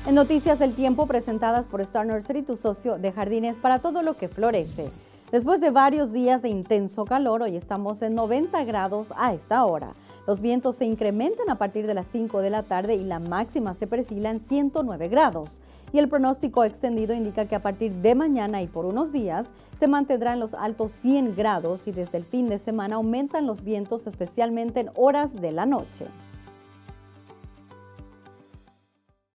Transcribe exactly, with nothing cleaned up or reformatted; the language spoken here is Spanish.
En Noticias del Tiempo, presentadas por Star Nursery, tu socio de jardines para todo lo que florece. Después de varios días de intenso calor, hoy estamos en noventa grados a esta hora. Los vientos se incrementan a partir de las cinco de la tarde y la máxima se perfila en ciento nueve grados. Y el pronóstico extendido indica que a partir de mañana y por unos días se mantendrá en los altos cien grados y desde el fin de semana aumentan los vientos, especialmente en horas de la noche.